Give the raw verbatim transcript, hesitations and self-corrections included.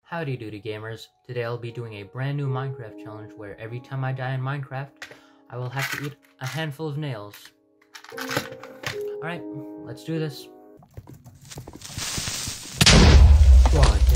Howdy doody gamers, today I'll be doing a brand new Minecraft challenge where every time I die in Minecraft, I will have to eat a handful of nails. Alright, let's do this.